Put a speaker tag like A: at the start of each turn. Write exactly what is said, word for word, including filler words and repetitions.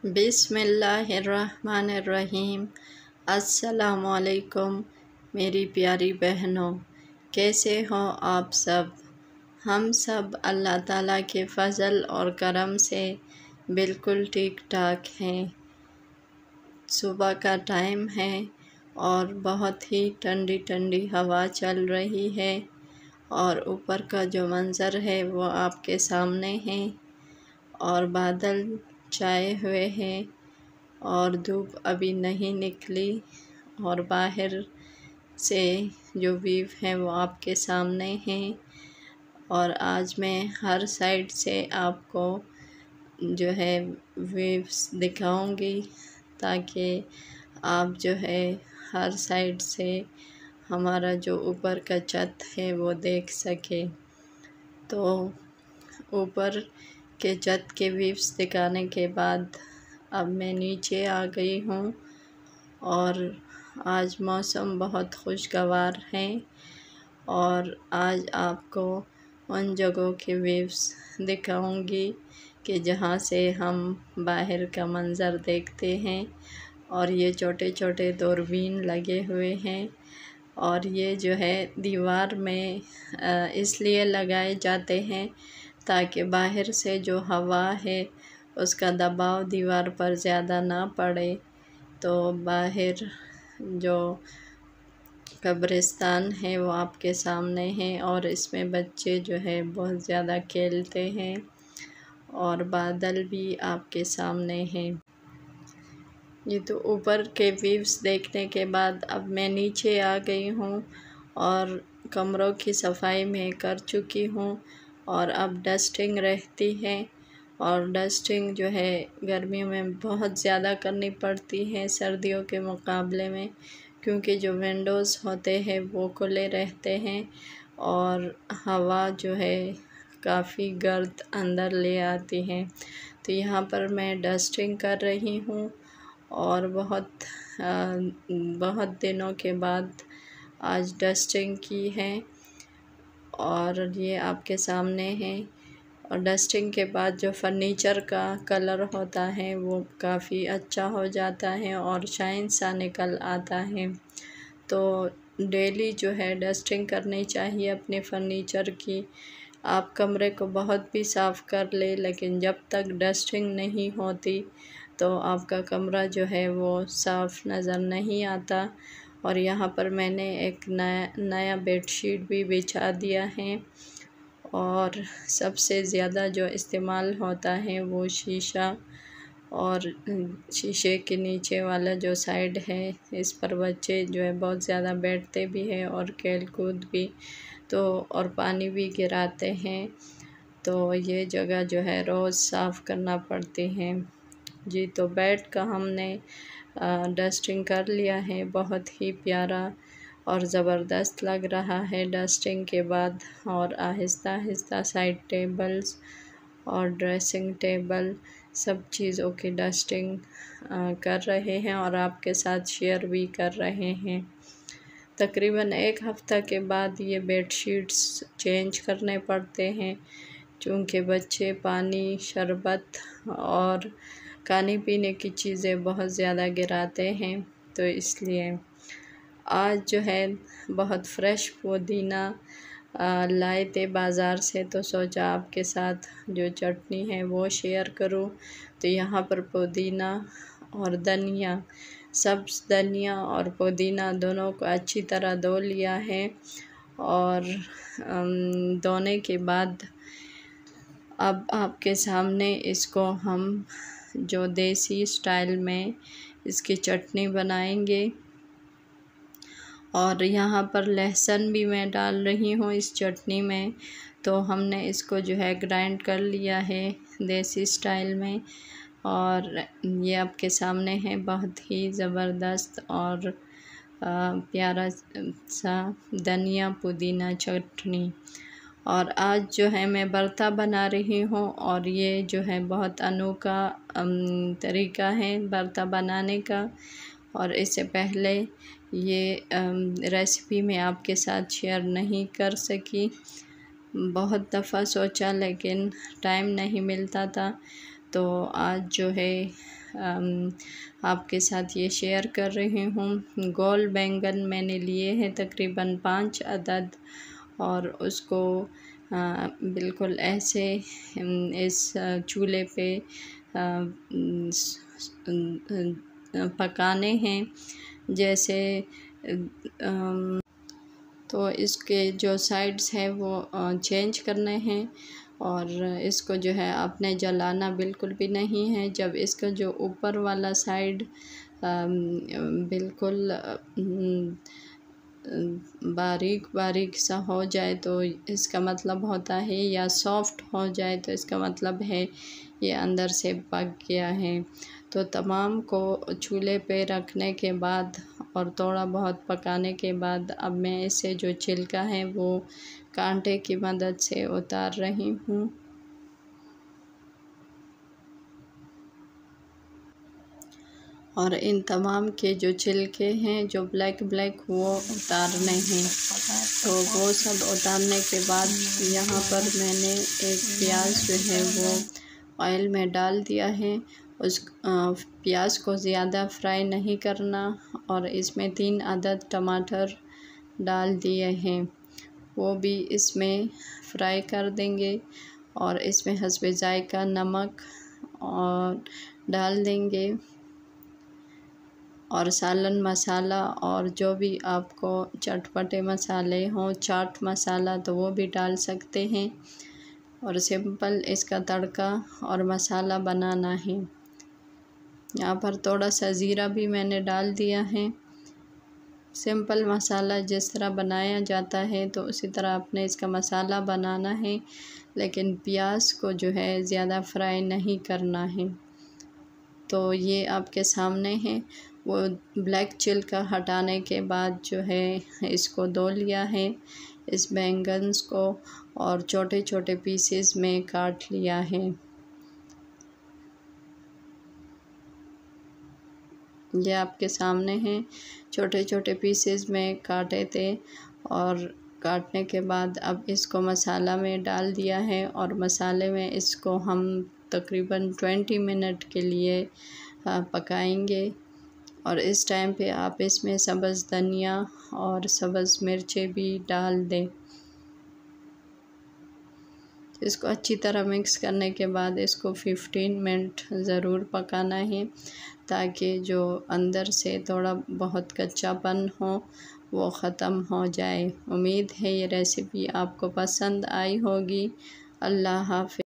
A: बिस्मिल्लाहिर्रहमानिर्रहीम। अस्सलामुअलैकुम मेरी प्यारी बहनों, कैसे हो आप सब। हम सब अल्लाह ताला के फ़ज़ल और करम से बिल्कुल ठीक ठाक हैं। सुबह का टाइम है और बहुत ही ठंडी ठंडी हवा चल रही है और ऊपर का जो मंज़र है वो आपके सामने है और बादल छाए हुए हैं और धूप अभी नहीं निकली और बाहर से जो व्यू है वो आपके सामने हैं। और आज मैं हर साइड से आपको जो है वेव्स दिखाऊंगी ताकि आप जो है हर साइड से हमारा जो ऊपर का छत है वो देख सके। तो ऊपर के छत के व्यूज़ दिखाने के बाद अब मैं नीचे आ गई हूँ और आज मौसम बहुत खुशगवार है और आज आपको उन जगहों के व्यूज़ दिखाऊंगी कि जहाँ से हम बाहर का मंज़र देखते हैं। और ये छोटे छोटे दूरबीन लगे हुए हैं और ये जो है दीवार में इसलिए लगाए जाते हैं ताकि बाहर से जो हवा है उसका दबाव दीवार पर ज़्यादा ना पड़े। तो बाहर जो कब्रिस्तान है वो आपके सामने है और इसमें बच्चे जो है बहुत ज़्यादा खेलते हैं और बादल भी आपके सामने हैं। ये तो ऊपर के व्यूज़ देखने के बाद अब मैं नीचे आ गई हूँ और कमरों की सफाई मैं कर चुकी हूँ और अब डस्टिंग रहती है। और डस्टिंग जो है गर्मियों में बहुत ज़्यादा करनी पड़ती है सर्दियों के मुकाबले में, क्योंकि जो विंडोज़ होते हैं वो खुले रहते हैं और हवा जो है काफ़ी गर्द अंदर ले आती है। तो यहाँ पर मैं डस्टिंग कर रही हूँ और बहुत आ, बहुत दिनों के बाद आज डस्टिंग की है और ये आपके सामने है। और डस्टिंग के बाद जो फर्नीचर का कलर होता है वो काफ़ी अच्छा हो जाता है और शाइन सा निकल आता है। तो डेली जो है डस्टिंग करनी चाहिए अपने फर्नीचर की। आप कमरे को बहुत भी साफ़ कर ले, लेकिन जब तक डस्टिंग नहीं होती तो आपका कमरा जो है वो साफ़ नज़र नहीं आता। और यहाँ पर मैंने एक नया नया बेडशीट भी बिछा दिया है और सबसे ज़्यादा जो इस्तेमाल होता है वो शीशा और शीशे के नीचे वाला जो साइड है इस पर बच्चे जो है बहुत ज़्यादा बैठते भी हैं और खेल कूद भी तो और पानी भी गिराते हैं। तो ये जगह जो है रोज़ साफ़ करना पड़ती है जी। तो बेड का हमने डस्टिंग कर लिया है, बहुत ही प्यारा और ज़बरदस्त लग रहा है डस्टिंग के बाद। और आहिस्ता आहिस्ता साइड टेबल्स और ड्रेसिंग टेबल सब चीज़ों की डस्टिंग कर रहे हैं और आपके साथ शेयर भी कर रहे हैं। तकरीबन एक हफ़्ता के बाद ये बेडशीट्स चेंज करने पड़ते हैं, क्योंकि बच्चे पानी, शरबत और खाने पीने की चीज़ें बहुत ज़्यादा गिराते हैं। तो इसलिए आज जो है बहुत फ़्रेश पुदीना लाए थे बाज़ार से, तो सोचा आपके साथ जो चटनी है वो शेयर करूं। तो यहाँ पर पुदीना और धनिया, सब्ज़ धनिया और पुदीना दोनों को अच्छी तरह धो लिया है और धोने के बाद अब आपके सामने इसको हम जो देसी स्टाइल में इसकी चटनी बनाएंगे। और यहाँ पर लहसुन भी मैं डाल रही हूँ इस चटनी में। तो हमने इसको जो है ग्राइंड कर लिया है देसी स्टाइल में और ये आपके सामने है, बहुत ही ज़बरदस्त और प्यारा सा धनिया पुदीना चटनी। और आज जो है मैं भरता बना रही हूँ और ये जो है बहुत अनोखा तरीका है भरता बनाने का। और इससे पहले ये रेसिपी मैं आपके साथ शेयर नहीं कर सकी, बहुत दफ़ा सोचा लेकिन टाइम नहीं मिलता था। तो आज जो है आपके साथ ये शेयर कर रही हूँ। गोल बैंगन मैंने लिए हैं तकरीबन पाँच अदद, और उसको आ, बिल्कुल ऐसे इस चूल्हे पे आ, पकाने हैं जैसे आ, तो इसके जो साइड्स हैं वो चेंज करने हैं, और इसको जो है आपने जलाना बिल्कुल भी नहीं है। जब इसका जो ऊपर वाला साइड बिल्कुल बारीक बारीक सा हो जाए तो इसका मतलब होता है, या सॉफ्ट हो जाए तो इसका मतलब है ये अंदर से पक गया है। तो तमाम को चूल्हे पे रखने के बाद और थोड़ा बहुत पकाने के बाद अब मैं इसे जो छिलका है वो कांटे की मदद से उतार रही हूँ। और इन तमाम के जो छिलके हैं जो ब्लैक ब्लैक वो उतारने हैं। तो वो सब उतारने के बाद यहाँ पर मैंने एक प्याज जो है वो ऑयल में डाल दिया है। उस प्याज को ज़्यादा फ्राई नहीं करना, और इसमें तीन अदद टमाटर डाल दिए हैं, वो भी इसमें फ्राई कर देंगे। और इसमें हस्बे जायका नमक और डाल देंगे, और सालन मसाला, और जो भी आपको चटपटे मसाले हों, चाट मसाला तो वो भी डाल सकते हैं। और सिंपल इसका तड़का और मसाला बनाना है। यहाँ पर थोड़ा सा ज़ीरा भी मैंने डाल दिया है। सिंपल मसाला जिस तरह बनाया जाता है तो उसी तरह आपने इसका मसाला बनाना है, लेकिन प्याज को जो है ज़्यादा फ्राई नहीं करना है। तो ये आपके सामने है। वो ब्लैक छिलका हटाने के बाद जो है इसको धो लिया है, इस बैंगन्स को, और छोटे छोटे पीसेस में काट लिया है। ये आपके सामने हैं, छोटे छोटे पीसेस में काटे थे, और काटने के बाद अब इसको मसाला में डाल दिया है, और मसाले में इसको हम तकरीबन ट्वेंटी मिनट के लिए पकाएंगे। और इस टाइम पे आप इसमें सब्ज़ धनिया और सब्ज़ मिर्चें भी डाल दें। इसको अच्छी तरह मिक्स करने के बाद इसको फिफ्टीन मिनट ज़रूर पकाना है, ताकि जो अंदर से थोड़ा बहुत कच्चापन हो वो ख़त्म हो जाए। उम्मीद है ये रेसिपी आपको पसंद आई होगी। अल्लाह हाफ़िज़।